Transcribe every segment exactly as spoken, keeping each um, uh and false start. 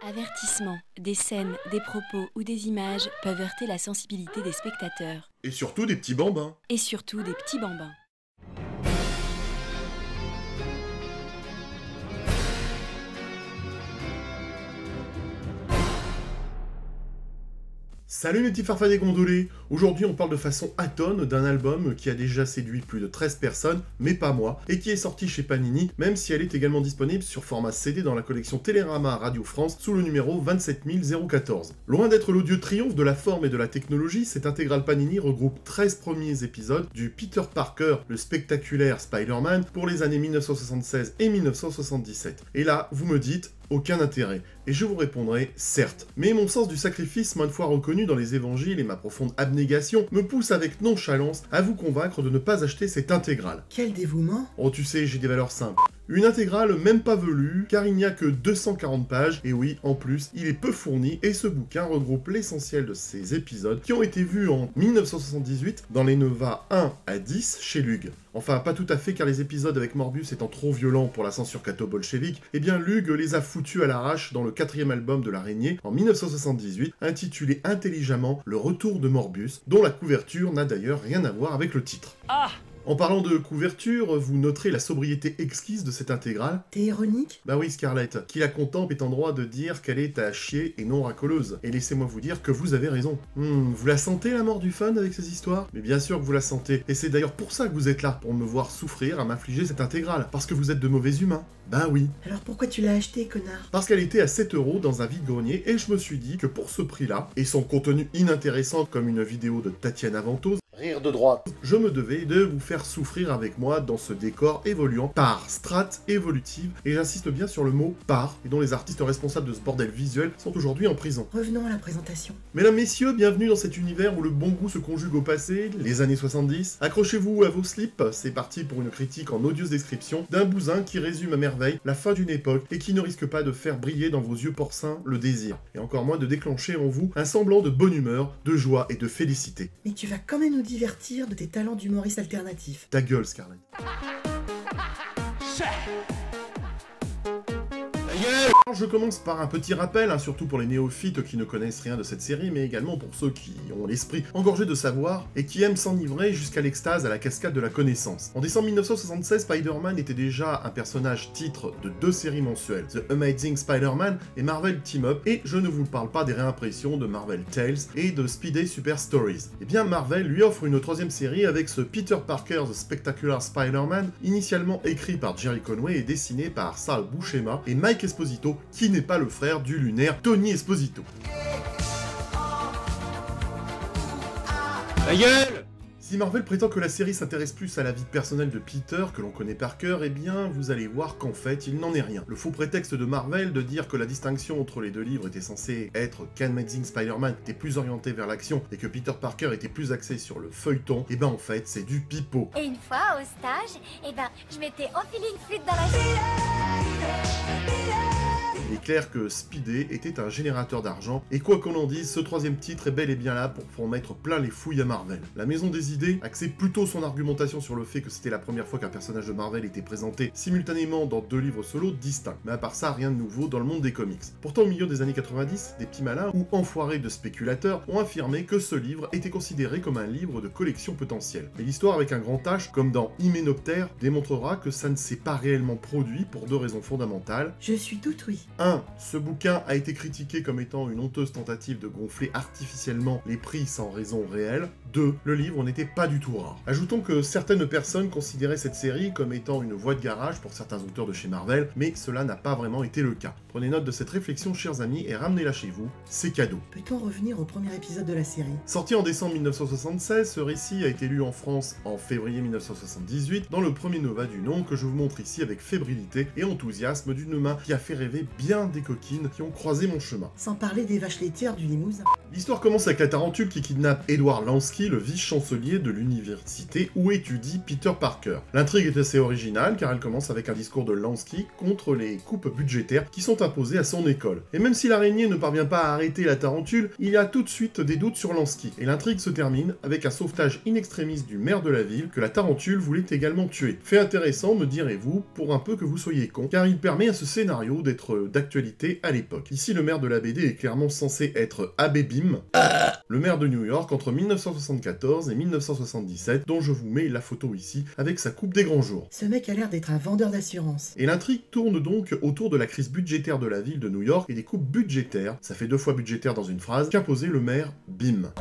Avertissement. Des scènes, des propos ou des images peuvent heurter la sensibilité des spectateurs. Et surtout des petits bambins. Et surtout des petits bambins. Salut mes petits farfadets gondolés. Aujourd'hui on parle de façon atone d'un album qui a déjà séduit plus de treize personnes, mais pas moi, et qui est sorti chez Panini, même si elle est également disponible sur format C D dans la collection Télérama Radio France sous le numéro vingt-sept mille quatorze. Loin d'être l'odieux triomphe de la forme et de la technologie, cette intégrale Panini regroupe treize premiers épisodes du Peter Parker, le spectaculaire Spider-Man, pour les années mille neuf cent soixante-seize et mille neuf cent soixante-dix-sept. Et là, vous me dites, aucun intérêt. Et je vous répondrai, certes. Mais mon sens du sacrifice, maintes fois reconnu dans les évangiles et ma profonde abnégation, me pousse avec nonchalance à vous convaincre de ne pas acheter cette intégrale. Quel dévouement! Oh tu sais, j'ai des valeurs simples. Une intégrale même pas velue, car il n'y a que deux cent quarante pages, et oui, en plus, il est peu fourni, et ce bouquin regroupe l'essentiel de ces épisodes qui ont été vus en mille neuf cent soixante-dix-huit dans les Nova un à dix chez Lug. Enfin, pas tout à fait, car les épisodes avec Morbius étant trop violents pour la censure catho-bolchevique, eh bien Lug les a foutus à l'arrache dans le quatrième album de l'araignée en mille neuf cent soixante-dix-huit, intitulé intelligemment Le Retour de Morbius, dont la couverture n'a d'ailleurs rien à voir avec le titre. Ah! En parlant de couverture, vous noterez la sobriété exquise de cette intégrale. T'es ironique? Bah oui Scarlett, qui la contemple est en droit de dire qu'elle est à chier et non racoleuse. Et laissez-moi vous dire que vous avez raison. Hmm, vous la sentez la mort du fan avec ces histoires? Mais bien sûr que vous la sentez, et c'est d'ailleurs pour ça que vous êtes là, pour me voir souffrir à m'infliger cette intégrale, parce que vous êtes de mauvais humains. Bah oui. Alors pourquoi tu l'as acheté, connard? Parce qu'elle était à sept euros dans un vide-grenier, et je me suis dit que pour ce prix-là, et son contenu inintéressant comme une vidéo de Tatiana Ventose, rire de droite, je me devais de vous faire souffrir avec moi dans ce décor évoluant par strates évolutives, et j'insiste bien sur le mot par, et dont les artistes responsables de ce bordel visuel sont aujourd'hui en prison. Revenons à la présentation. Mesdames, messieurs, bienvenue dans cet univers où le bon goût se conjugue au passé, les années soixante-dix. Accrochez-vous à vos slips, c'est parti pour une critique en odieuse description d'un bousin qui résume à merveille la fin d'une époque et qui ne risque pas de faire briller dans vos yeux porcins le désir, et encore moins de déclencher en vous un semblant de bonne humeur, de joie et de félicité. Mais tu vas quand même nous divertir de tes talents d'humoriste alternatif. Ta gueule, Scarlett. Alors, je commence par un petit rappel, hein, surtout pour les néophytes qui ne connaissent rien de cette série, mais également pour ceux qui ont l'esprit engorgé de savoir et qui aiment s'enivrer jusqu'à l'extase à la cascade de la connaissance. En décembre mille neuf cent soixante-seize, Spider-Man était déjà un personnage titre de deux séries mensuelles, The Amazing Spider-Man et Marvel Team Up, et je ne vous parle pas des réimpressions de Marvel Tales et de Speedy Super Stories. Et bien Marvel lui offre une troisième série avec ce Peter Parker The Spectacular Spider-Man, initialement écrit par Jerry Conway et dessiné par Sal Buscema et Mike Esposito, qui n'est pas le frère du lunaire Tony Esposito. Ta gueule! Si Marvel prétend que la série s'intéresse plus à la vie personnelle de Peter, que l'on connaît par cœur, eh bien, vous allez voir qu'en fait, il n'en est rien. Le faux prétexte de Marvel de dire que la distinction entre les deux livres était censée être qu'Amazing Spider-Man était plus orienté vers l'action et que Peter Parker était plus axé sur le feuilleton, eh ben en fait, c'est du pipeau. Et une fois, au stage, eh ben, je m'étais enfilé une flûte dans la... Il est clair que Speedy était un générateur d'argent, et quoi qu'on en dise, ce troisième titre est bel et bien là pour, pour mettre plein les fouilles à Marvel. La Maison des Idées axait plutôt son argumentation sur le fait que c'était la première fois qu'un personnage de Marvel était présenté simultanément dans deux livres solo distincts, mais à part ça, rien de nouveau dans le monde des comics. Pourtant, au milieu des années quatre-vingt-dix, des petits malins ou enfoirés de spéculateurs ont affirmé que ce livre était considéré comme un livre de collection potentielle. Et l'histoire avec un grand H, comme dans Hyménoptère, démontrera que ça ne s'est pas réellement produit pour deux raisons fondamentales. Je suis tout oui. un. Ce bouquin a été critiqué comme étant une honteuse tentative de gonfler artificiellement les prix sans raison réelle. deux. Le livre n'était pas du tout rare. Ajoutons que certaines personnes considéraient cette série comme étant une voie de garage pour certains auteurs de chez Marvel, mais cela n'a pas vraiment été le cas. Prenez note de cette réflexion, chers amis, et ramenez-la chez vous, c'est cadeau. Peut-on revenir au premier épisode de la série? Sorti en décembre mille neuf cent soixante-seize, ce récit a été lu en France en février mille neuf cent soixante-dix-huit, dans le premier Nova du nom que je vous montre ici avec fébrilité et enthousiasme d'une main qui a fait rêver bien des coquines qui ont croisé mon chemin. Sans parler des vaches laitières du Limousin. L'histoire commence avec la tarentule qui kidnappe Edward Lansky, le vice-chancelier de l'université où étudie Peter Parker. L'intrigue est assez originale car elle commence avec un discours de Lansky contre les coupes budgétaires qui sont imposées à son école. Et même si l'araignée ne parvient pas à arrêter la tarentule, il y a tout de suite des doutes sur Lansky. Et l'intrigue se termine avec un sauvetage in extremis du maire de la ville que la tarentule voulait également tuer. Fait intéressant, me direz-vous, pour un peu que vous soyez con, car il permet à ce scénario d'être d'actualité à l'époque. Ici, le maire de la B D est clairement censé être Abe Bim, le maire de New York entre mille neuf cent soixante-quatorze et mille neuf cent soixante-dix-sept, dont je vous mets la photo ici, avec sa coupe des grands jours. Ce mec a l'air d'être un vendeur d'assurance. Et l'intrigue tourne donc autour de la crise budgétaire de la ville de New York et des coupes budgétaires, ça fait deux fois budgétaire dans une phrase, qu'imposait le maire Bim.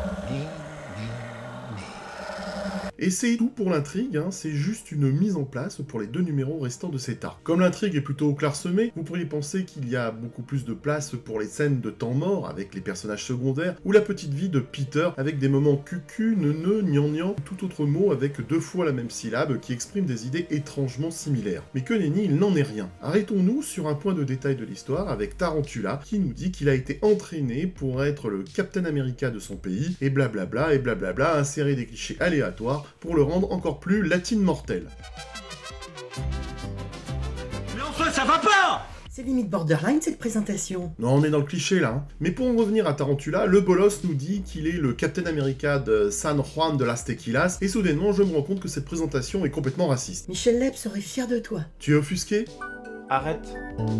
Et c'est tout pour l'intrigue, hein, c'est juste une mise en place pour les deux numéros restants de cet arc. Comme l'intrigue est plutôt clairsemée, vous pourriez penser qu'il y a beaucoup plus de place pour les scènes de temps mort avec les personnages secondaires, ou la petite vie de Peter avec des moments cucu, neuneu, gnangnan, ou tout autre mot avec deux fois la même syllabe qui exprime des idées étrangement similaires. Mais que nenni, il n'en est rien. Arrêtons-nous sur un point de détail de l'histoire avec Tarantula qui nous dit qu'il a été entraîné pour être le Captain America de son pays, et blablabla, et blablabla, insérer des clichés aléatoires pour le rendre encore plus latine mortel. Mais enfin, ça va pas! C'est limite borderline cette présentation. Non, on est dans le cliché là. Hein. Mais pour en revenir à Tarantula, le bolos nous dit qu'il est le Captain America de San Juan de las Tequilas, et soudainement je me rends compte que cette présentation est complètement raciste. Michel Leb serait fier de toi. Tu es offusqué? Arrête.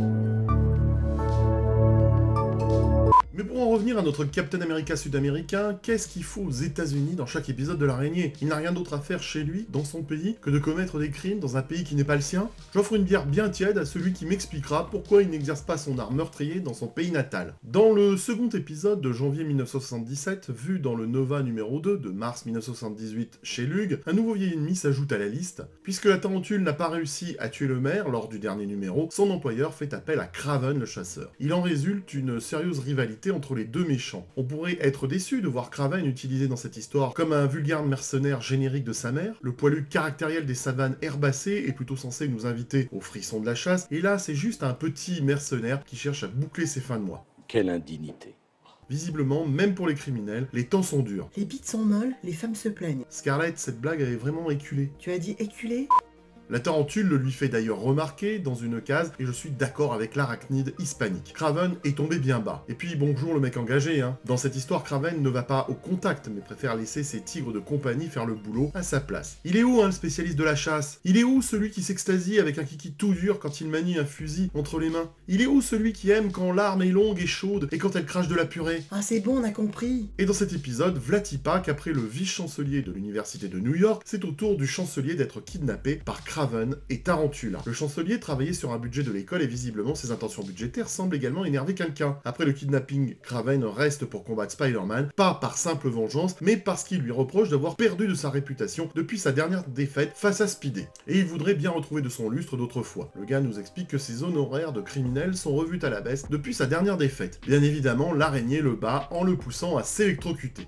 Mais pour en revenir à notre Captain America sud-américain, qu'est-ce qu'il faut aux États-Unis dans chaque épisode de l'araignée? Il n'a rien d'autre à faire chez lui, dans son pays, que de commettre des crimes dans un pays qui n'est pas le sien? J'offre une bière bien tiède à celui qui m'expliquera pourquoi il n'exerce pas son art meurtrier dans son pays natal. Dans le second épisode de janvier mille neuf cent soixante-dix-sept, vu dans le Nova numéro deux de mars mille neuf cent soixante-dix-huit chez Lug, un nouveau vieil ennemi s'ajoute à la liste. Puisque la tarentule n'a pas réussi à tuer le maire lors du dernier numéro, son employeur fait appel à Kraven le chasseur. Il en résulte une sérieuse rivalité entre les deux méchants. On pourrait être déçu de voir Kraven utilisé dans cette histoire comme un vulgaire mercenaire générique de sa mère. Le poilu caractériel des savanes herbacées est plutôt censé nous inviter au frisson de la chasse, et là c'est juste un petit mercenaire qui cherche à boucler ses fins de mois. Quelle indignité. Visiblement, même pour les criminels, les temps sont durs. Les bites sont molles, les femmes se plaignent. Scarlett, cette blague avait vraiment éculé. Tu as dit éculé? La tarentule le lui fait d'ailleurs remarquer dans une case, et je suis d'accord avec l'arachnide hispanique. Kraven est tombé bien bas. Et puis bonjour le mec engagé, hein. Dans cette histoire, Kraven ne va pas au contact, mais préfère laisser ses tigres de compagnie faire le boulot à sa place. Il est où, hein, le spécialiste de la chasse? Il est où celui qui s'extasie avec un kiki tout dur quand il manie un fusil entre les mains? Il est où celui qui aime quand l'arme est longue et chaude, et quand elle crache de la purée? Ah c'est bon, on a compris. Et dans cet épisode, Vlatipa, qu'après le vice-chancelier de l'université de New York, c'est au tour du chancelier d'être kidnappé par Kraven et Tarantula. Le chancelier travaillait sur un budget de l'école et visiblement ses intentions budgétaires semblent également énerver quelqu'un. Après le kidnapping, Kraven reste pour combattre Spider-Man, pas par simple vengeance, mais parce qu'il lui reproche d'avoir perdu de sa réputation depuis sa dernière défaite face à Speedy. Et il voudrait bien retrouver de son lustre d'autrefois. Le gars nous explique que ses honoraires de criminel sont revus à la baisse depuis sa dernière défaite. Bien évidemment, l'araignée le bat en le poussant à s'électrocuter.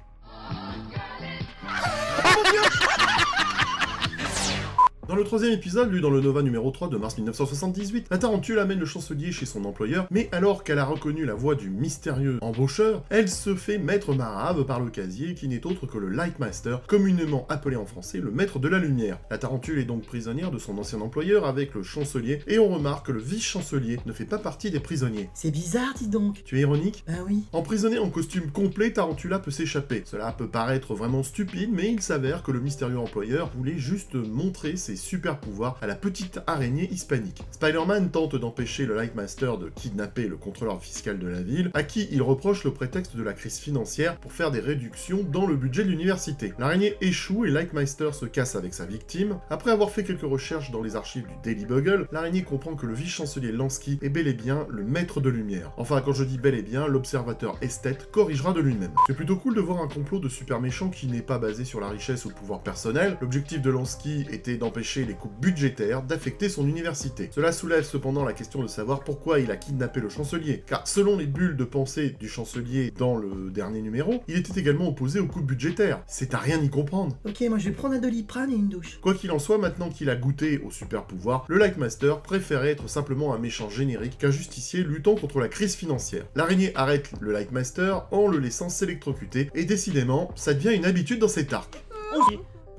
Dans le troisième épisode, lu dans le Nova numéro trois de mars mille neuf cent soixante-dix-huit, la tarentule amène le chancelier chez son employeur, mais alors qu'elle a reconnu la voix du mystérieux embaucheur, elle se fait mettre marave par le casier qui n'est autre que le Lightmaster, communément appelé en français le maître de la lumière. La tarentule est donc prisonnière de son ancien employeur avec le chancelier, et on remarque que le vice-chancelier ne fait pas partie des prisonniers. C'est bizarre, dis donc. Tu es ironique? Ben oui. Emprisonné en costume complet, Tarantula peut s'échapper. Cela peut paraître vraiment stupide, mais il s'avère que le mystérieux employeur voulait juste montrer ses super pouvoirs à la petite araignée hispanique. Spider-Man tente d'empêcher le Lightmaster de kidnapper le contrôleur fiscal de la ville, à qui il reproche le prétexte de la crise financière pour faire des réductions dans le budget de l'université. L'araignée échoue et Lightmaster se casse avec sa victime. Après avoir fait quelques recherches dans les archives du Daily Bugle, l'araignée comprend que le vice-chancelier Lansky est bel et bien le maître de lumière. Enfin, quand je dis bel et bien, l'observateur esthète corrigera de lui-même. C'est plutôt cool de voir un complot de super méchants qui n'est pas basé sur la richesse ou le pouvoir personnel. L'objectif de Lansky était d'empêcher les coupes budgétaires d'affecter son université. Cela soulève cependant la question de savoir pourquoi il a kidnappé le chancelier, car selon les bulles de pensée du chancelier dans le dernier numéro, il était également opposé aux coupes budgétaires. C'est à rien y comprendre. Ok, moi je vais prendre un Doliprane et une douche. Quoi qu'il en soit, maintenant qu'il a goûté au super pouvoir, le Lightmaster préférait être simplement un méchant générique qu'un justicier luttant contre la crise financière. L'araignée arrête le Lightmaster en le laissant s'électrocuter, et décidément, ça devient une habitude dans cet arc.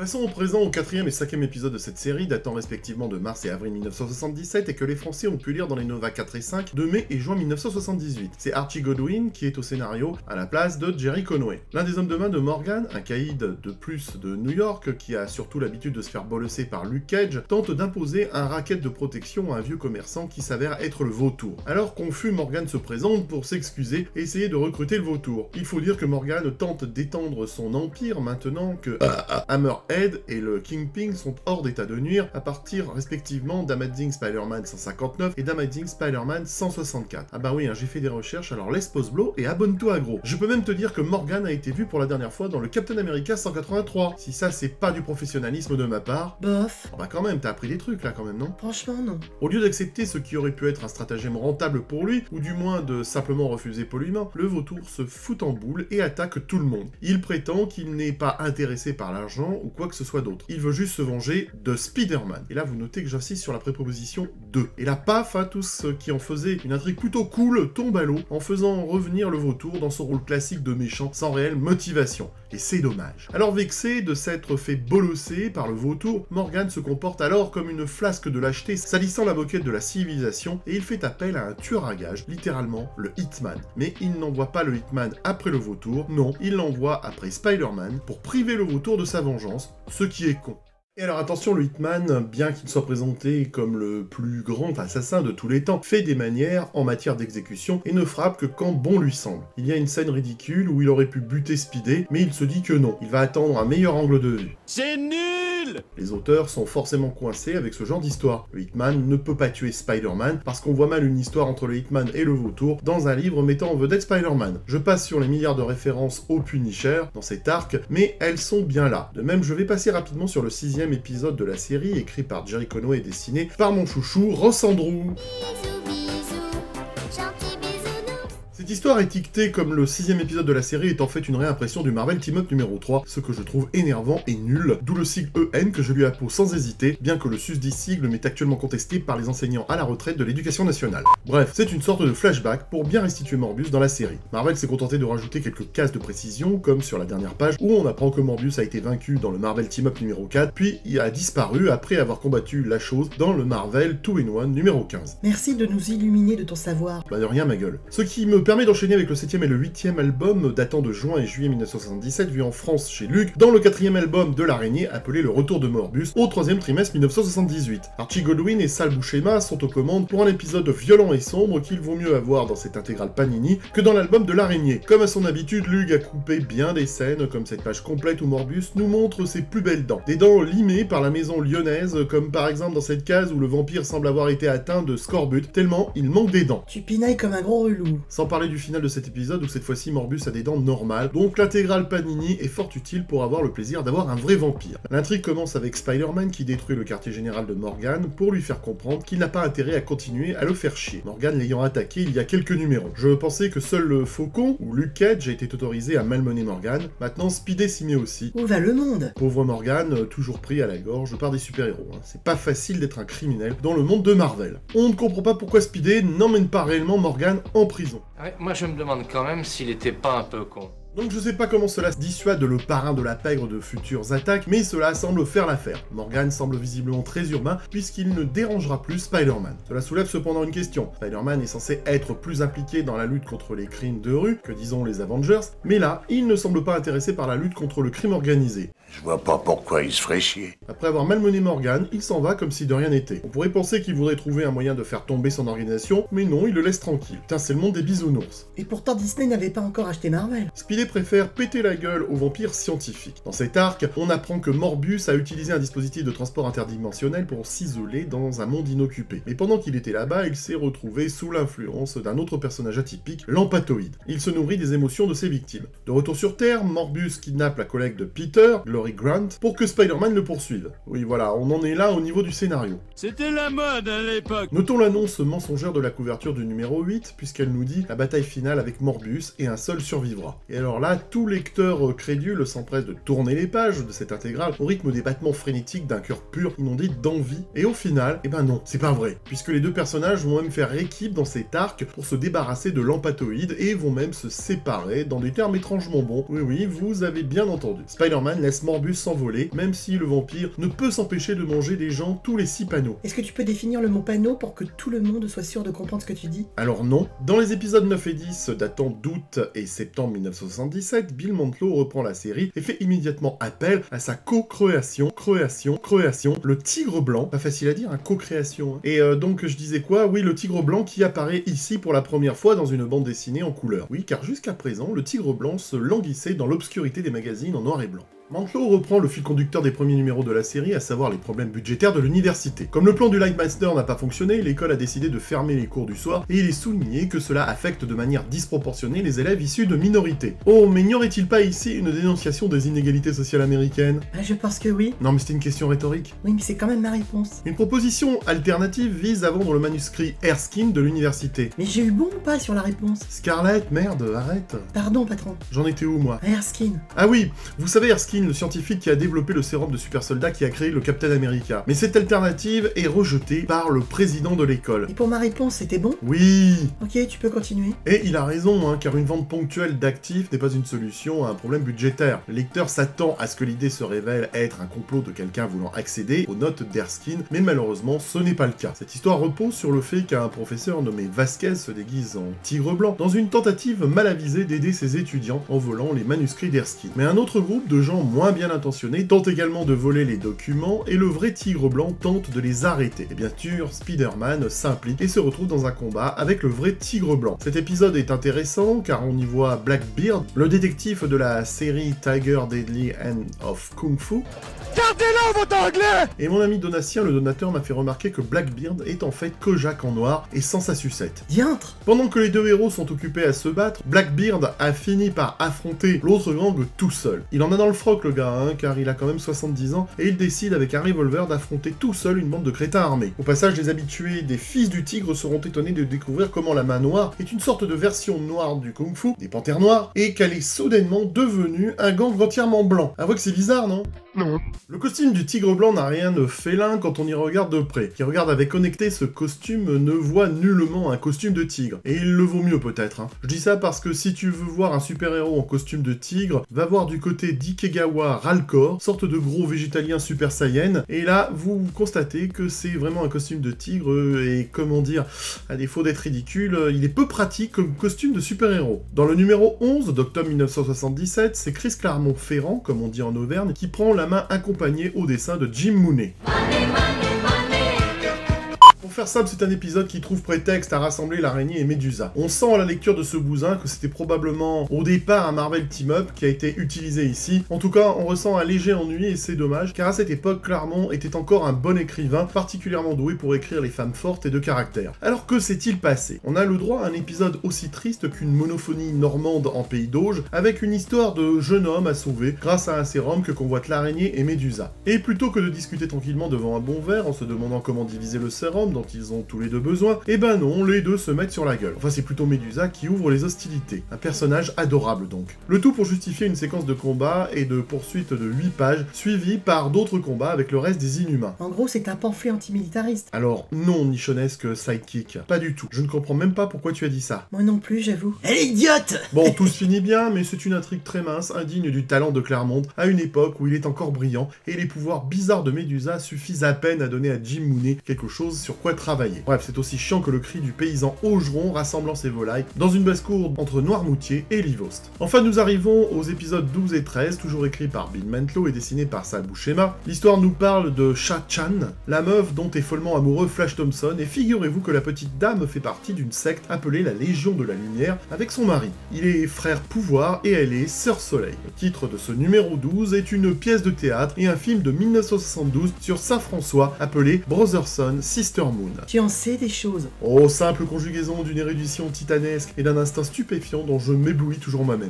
Passons au présent au quatrième et cinquième épisode de cette série, datant respectivement de mars et avril mille neuf cent soixante-dix-sept, et que les Français ont pu lire dans les Nova quatre et cinq de mai et juin mille neuf cent soixante-dix-huit. C'est Archie Goodwin qui est au scénario à la place de Jerry Conway. L'un des hommes de main de Morgan, un caïd de plus de New York, qui a surtout l'habitude de se faire bolosser par Luke Cage, tente d'imposer un racket de protection à un vieux commerçant qui s'avère être le vautour. Alors confus, Morgan se présente pour s'excuser et essayer de recruter le vautour. Il faut dire que Morgan tente d'étendre son empire maintenant que Hammerhead et le Kingpin sont hors d'état de nuire à partir respectivement d'Amazing Spider-Man cent cinquante-neuf et d'Amazing Spider-Man cent soixante-quatre. Ah bah oui, hein, j'ai fait des recherches, alors laisse pause blow et abonne-toi à gros. Je peux même te dire que Morgan a été vu pour la dernière fois dans le Captain America cent quatre-vingt-trois. Si ça c'est pas du professionnalisme de ma part... Bof. Oh bah quand même, t'as appris des trucs là quand même, non? Franchement, non. Au lieu d'accepter ce qui aurait pu être un stratagème rentable pour lui, ou du moins de simplement refuser poliment, le vautour se fout en boule et attaque tout le monde. Il prétend qu'il n'est pas intéressé par l'argent ou quoi que ce soit d'autre. Il veut juste se venger de Spider-Man. Et là, vous notez que j'insiste sur la préposition de. Et là, paf, hein, tout ce qui en faisait une intrigue plutôt cool tombe à l'eau en faisant revenir le vautour dans son rôle classique de méchant sans réelle motivation. Et c'est dommage. Alors vexé de s'être fait bolosser par le vautour, Morgan se comporte alors comme une flasque de lâcheté salissant la moquette de la civilisation et il fait appel à un tueur à gages, littéralement le Hitman. Mais il n'envoie pas le Hitman après le vautour, non, il l'envoie après Spider-Man pour priver le vautour de sa vengeance, ce qui est con. Et alors attention, le Hitman, bien qu'il soit présenté comme le plus grand assassin de tous les temps, fait des manières en matière d'exécution et ne frappe que quand bon lui semble. Il y a une scène ridicule où il aurait pu buter Spidey, mais il se dit que non, il va attendre un meilleur angle de vue. C'est nul! Les auteurs sont forcément coincés avec ce genre d'histoire. Le Hitman ne peut pas tuer Spider-Man parce qu'on voit mal une histoire entre le Hitman et le vautour dans un livre mettant en vedette Spider-Man. Je passe sur les milliards de références au Punisher dans cet arc, mais elles sont bien là. De même, je vais passer rapidement sur le sixième épisode de la série, écrit par Jerry Conway et dessiné par mon chouchou Ross Andrew. Cette histoire étiquetée comme le sixième épisode de la série est en fait une réimpression du Marvel Team Up numéro trois, ce que je trouve énervant et nul, d'où le sigle E N que je lui appose sans hésiter, bien que le susdit sigle m'est actuellement contesté par les enseignants à la retraite de l'éducation nationale. Bref, c'est une sorte de flashback pour bien restituer Morbius dans la série. Marvel s'est contenté de rajouter quelques cases de précision, comme sur la dernière page où on apprend que Morbius a été vaincu dans le Marvel Team Up numéro quatre, puis il a disparu après avoir combattu la chose dans le Marvel deux in one numéro quinze. Merci de nous illuminer de ton savoir. Bah de rien ma gueule. Ce qui me permet d'enchaîner avec le septième et le huitième album datant de juin et juillet mille neuf cent soixante-dix-sept, vu en France chez Luc, dans le quatrième album de l'araignée appelé Le Retour de Morbius, au troisième trimestre mille neuf cent soixante-dix-huit. Archie Goodwin et Sal Buscema sont aux commandes pour un épisode violent et sombre qu'il vaut mieux avoir dans cette intégrale Panini que dans l'album de l'araignée. Comme à son habitude, Luc a coupé bien des scènes, comme cette page complète où Morbius nous montre ses plus belles dents. Des dents limées par la maison lyonnaise, comme par exemple dans cette case où le vampire semble avoir été atteint de scorbut, tellement il manque des dents. Tu pinailles comme un gros relou. Sans parler du final de cet épisode où cette fois-ci Morbius a des dents normales, donc l'intégrale Panini est fort utile pour avoir le plaisir d'avoir un vrai vampire. L'intrigue commence avec Spider-Man qui détruit le quartier général de Morgan pour lui faire comprendre qu'il n'a pas intérêt à continuer à le faire chier, Morgan l'ayant attaqué il y a quelques numéros. Je pensais que seul le Faucon ou Luke Cage a été autorisé à malmener Morgan, maintenant Spidey s'y met aussi. Où va le monde? Pauvre Morgan, toujours pris à la gorge par des super-héros. Hein. C'est pas facile d'être un criminel dans le monde de Marvel. On ne comprend pas pourquoi Spidey n'emmène pas réellement Morgan en prison. Ouais, moi je me demande quand même s'il était pas un peu con. Donc je sais pas comment cela dissuade le parrain de la pègre de futures attaques, mais cela semble faire l'affaire. Morgan semble visiblement très urbain, puisqu'il ne dérangera plus Spider-Man. Cela soulève cependant une question. Spider-Man est censé être plus impliqué dans la lutte contre les crimes de rue que disons les Avengers, mais là, il ne semble pas intéressé par la lutte contre le crime organisé. Je vois pas pourquoi il se ferait chier. Après avoir malmené Morgan, il s'en va comme si de rien n'était. On pourrait penser qu'il voudrait trouver un moyen de faire tomber son organisation, mais non, il le laisse tranquille. Putain, c'est le monde des bisounours. Et pourtant Disney n'avait pas encore acheté Marvel. Spidey préfère péter la gueule aux vampires scientifiques. Dans cet arc, on apprend que Morbius a utilisé un dispositif de transport interdimensionnel pour s'isoler dans un monde inoccupé. Mais pendant qu'il était là-bas, il s'est retrouvé sous l'influence d'un autre personnage atypique, l'Empathoïde. Il se nourrit des émotions de ses victimes. De retour sur Terre, Morbius kidnappe la collègue de Peter, Glory Grant, pour que Spider-Man le poursuive. Oui voilà, on en est là au niveau du scénario. C'était la mode à l'époque. Notons l'annonce mensongère de la couverture du numéro huit, puisqu'elle nous dit la bataille finale avec Morbius et un seul survivra. Et alors Alors là, tout lecteur crédule s'empresse de tourner les pages de cette intégrale au rythme des battements frénétiques d'un cœur pur inondé d'envie, et au final, eh ben non, c'est pas vrai, puisque les deux personnages vont même faire équipe dans cet arc pour se débarrasser de l'empatoïde et vont même se séparer dans des termes étrangement bons. Oui oui, vous avez bien entendu. Spider-Man laisse Morbus s'envoler, même si le vampire ne peut s'empêcher de manger des gens tous les six panneaux. Est-ce que tu peux définir le mot panneau pour que tout le monde soit sûr de comprendre ce que tu dis? Alors non. Dans les épisodes neuf et dix, datant d'août et septembre mille neuf cent soixante-dix-sept, Bill Mantlo reprend la série et fait immédiatement appel à sa co-création, création, création, le tigre blanc, pas facile à dire, un hein, co-création. Hein. Et euh, donc je disais quoi? Oui, le tigre blanc qui apparaît ici pour la première fois dans une bande dessinée en couleur. Oui, car jusqu'à présent, le tigre blanc se languissait dans l'obscurité des magazines en noir et blanc. Mantlo reprend le fil conducteur des premiers numéros de la série, à savoir les problèmes budgétaires de l'université. Comme le plan du Lightmaster n'a pas fonctionné, l'école a décidé de fermer les cours du soir, et il est souligné que cela affecte de manière disproportionnée les élèves issus de minorités. Oh, mais n'y aurait-il pas ici une dénonciation des inégalités sociales américaines? Bah, je pense que oui. Non mais c'était une question rhétorique. Oui, mais c'est quand même ma réponse. Une proposition alternative vise à vendre le manuscrit Erskine de l'université. Mais j'ai eu bon ou pas sur la réponse? Scarlett, merde, arrête. Pardon, patron. J'en étais où, moi? Erskine. Ah oui, vous savez Erskine, le scientifique qui a développé le sérum de super soldat qui a créé le Captain America. Mais cette alternative est rejetée par le président de l'école. Et pour ma réponse, c'était bon? Oui. Ok, tu peux continuer. Et il a raison, hein, car une vente ponctuelle d'actifs n'est pas une solution à un problème budgétaire. Le lecteur s'attend à ce que l'idée se révèle être un complot de quelqu'un voulant accéder aux notes d'Erskine, mais malheureusement, ce n'est pas le cas. Cette histoire repose sur le fait qu'un professeur nommé Vasquez se déguise en tigre blanc dans une tentative mal avisée d'aider ses étudiants en volant les manuscrits d'Erskine. Mais un autre groupe de gens moins bien intentionnés tente également de voler les documents et le vrai tigre blanc tente de les arrêter. Et bien sûr, Spider-Man s'implique et se retrouve dans un combat avec le vrai tigre blanc. Cet épisode est intéressant car on y voit Blackbeard, le détective de la série Tiger Deadly End of Kung Fu. Gardez-le, votre anglais! Et mon ami Donatien, le donateur, m'a fait remarquer que Blackbeard est en fait Kojak en noir et sans sa sucette. Diantre! Pendant que les deux héros sont occupés à se battre, Blackbeard a fini par affronter l'autre gang tout seul. Il en a dans le froc le gars, hein, car il a quand même soixante-dix ans, et il décide avec un revolver d'affronter tout seul une bande de crétins armés. Au passage, les habitués des Fils du Tigre seront étonnés de découvrir comment la main noire est une sorte de version noire du Kung Fu, des Panthères Noires, et qu'elle est soudainement devenue un gang entièrement blanc. Avouez que c'est bizarre, non? Non. Le costume du tigre blanc n'a rien de félin quand on y regarde de près. Qui regarde avec honnêteté ce costume ne voit nullement un costume de tigre. Et il le vaut mieux peut-être. Hein. Je dis ça parce que si tu veux voir un super-héros en costume de tigre, va voir du côté d'Ikegawa Ralcor, sorte de gros végétalien super saiyan. Et là, vous constatez que c'est vraiment un costume de tigre et comment dire, à défaut d'être ridicule, il est peu pratique comme costume de super-héros. Dans le numéro onze d'octobre mille neuf cent soixante-dix-sept, c'est Chris Claremont-Ferrand, comme on dit en Auvergne, qui prend la main accompagnée au dessin de Jim Mooney. Pour faire simple, c'est un épisode qui trouve prétexte à rassembler l'araignée et Médusa. On sent à la lecture de ce bousin que c'était probablement au départ un Marvel Team-Up qui a été utilisé ici. En tout cas, on ressent un léger ennui et c'est dommage, car à cette époque, Claremont était encore un bon écrivain, particulièrement doué pour écrire les femmes fortes et de caractère. Alors que s'est-il passé? On a le droit à un épisode aussi triste qu'une monophonie normande en pays d'Auge, avec une histoire de jeune homme à sauver grâce à un sérum que convoitent l'araignée et Médusa. Et plutôt que de discuter tranquillement devant un bon verre en se demandant comment diviser le sérum dont ils ont tous les deux besoin, et ben non, les deux se mettent sur la gueule. Enfin, c'est plutôt Médusa qui ouvre les hostilités. Un personnage adorable donc. Le tout pour justifier une séquence de combat et de poursuite de huit pages, suivie par d'autres combats avec le reste des Inhumains. En gros, c'est un pamphlet antimilitariste. Alors, non, nichonesque sidekick. Pas du tout. Je ne comprends même pas pourquoi tu as dit ça. Moi non plus, j'avoue. Elle est idiote! Bon, tout se finit bien, mais c'est une intrigue très mince, indigne du talent de Claremont, à une époque où il est encore brillant, et les pouvoirs bizarres de Médusa suffisent à peine à donner à Jim Mooney quelque chose sur quoi travailler. Bref, c'est aussi chiant que le cri du paysan augeron rassemblant ses volailles dans une basse-cour entre Noirmoutier et Livost. Enfin, nous arrivons aux épisodes douze et treize, toujours écrits par Bill Mantlo et dessinés par Sal Buscema. L'histoire nous parle de Sha-Chan, la meuf dont est follement amoureux Flash Thompson, et figurez-vous que la petite dame fait partie d'une secte appelée la Légion de la Lumière avec son mari. Il est frère pouvoir et elle est sœur soleil. Le titre de ce numéro douze est une pièce de théâtre et un film de mille neuf cent soixante-douze sur Saint-François appelé Brotherson Sister Moon. Tu en sais des choses. Oh, simple conjugaison d'une érudition titanesque et d'un instinct stupéfiant dont je m'éblouis toujours moi-même.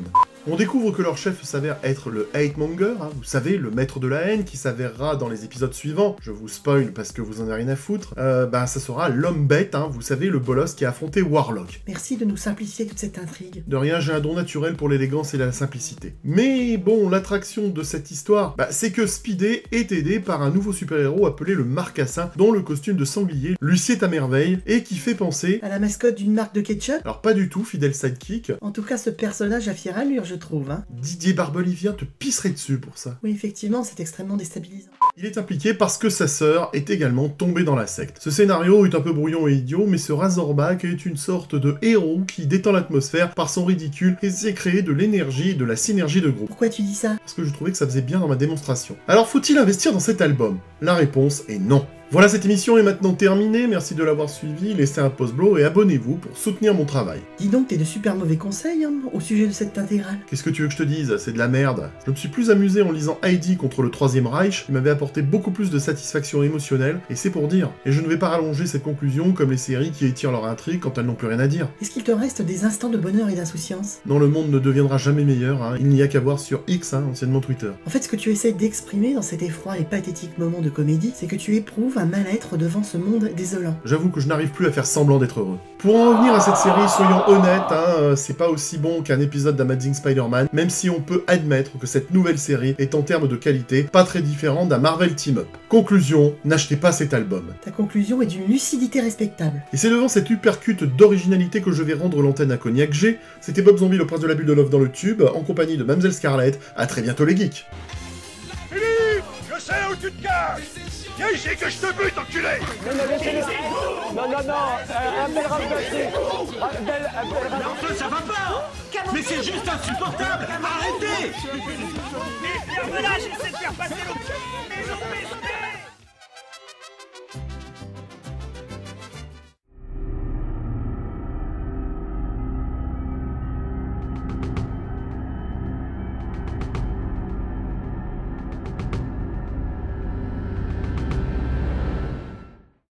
On découvre que leur chef s'avère être le hate monger, hein, vous savez, le maître de la haine, qui s'avérera dans les épisodes suivants, je vous spoil parce que vous en avez rien à foutre, euh, bah ça sera l'homme bête, hein, vous savez, le bolos qui a affronté Warlock. Merci de nous simplifier toute cette intrigue. De rien, j'ai un don naturel pour l'élégance et la simplicité. Mais bon, l'attraction de cette histoire, bah, c'est que Speedy est aidé par un nouveau super-héros appelé le Marcassin, dont le costume de sanglier lui sied à merveille, et qui fait penser... À la mascotte d'une marque de ketchup? Alors pas du tout, fidèle sidekick. En tout cas, ce personnage a fière allure, je trouve, hein. Didier Barbelivien te pisserait dessus pour ça. Oui, effectivement, c'est extrêmement déstabilisant. Il est impliqué parce que sa sœur est également tombée dans la secte. Ce scénario est un peu brouillon et idiot, mais ce Razorback est une sorte de héros qui détend l'atmosphère par son ridicule et sait créer de l'énergie et de la synergie de groupe. Pourquoi tu dis ça? Parce que je trouvais que ça faisait bien dans ma démonstration. Alors faut-il investir dans cet album? La réponse est non. Voilà, cette émission est maintenant terminée, merci de l'avoir suivi, laissez un pouce bleu et abonnez-vous pour soutenir mon travail. Dis donc, t'es de super mauvais conseils hein, au sujet de cette intégrale. Qu'est-ce que tu veux que je te dise? C'est de la merde. Je me suis plus amusé en lisant Heidi contre le Troisième Reich, qui m'avait apporté beaucoup plus de satisfaction émotionnelle, et c'est pour dire. Et je ne vais pas rallonger cette conclusion comme les séries qui étirent leur intrigue quand elles n'ont plus rien à dire. Est-ce qu'il te reste des instants de bonheur et d'insouciance? Non, le monde ne deviendra jamais meilleur, hein. Il n'y a qu'à voir sur X, hein, anciennement Twitter. En fait, ce que tu essayes d'exprimer dans cet effroi et pathétique moment de comédie, c'est que tu éprouves un mal-être devant ce monde désolant. J'avoue que je n'arrive plus à faire semblant d'être heureux. Pour en revenir à cette série, soyons honnêtes, hein, c'est pas aussi bon qu'un épisode d'Amazing Spider-Man, même si on peut admettre que cette nouvelle série est en termes de qualité pas très différente d'un Marvel Team-Up. Conclusion, n'achetez pas cet album. Ta conclusion est d'une lucidité respectable. Et c'est devant cette hypercute d'originalité que je vais rendre l'antenne à Cognac G. C'était Bob Zombie, le prince de la bulle de Love dans le tube, en compagnie de Mamselle Scarlett. À très bientôt les geeks. Philippe, je sais où tu te caches. Viens ici que je te bute, enculé. Non, non, laissez-le. Non, non, non, euh, appelle Ramsey. Appelle, appelle Ramsey. Enfin, ça va pas. Mais c'est juste insupportable. Arrêtez. Mais là, j'essaie de faire passer le... Mais non, mais...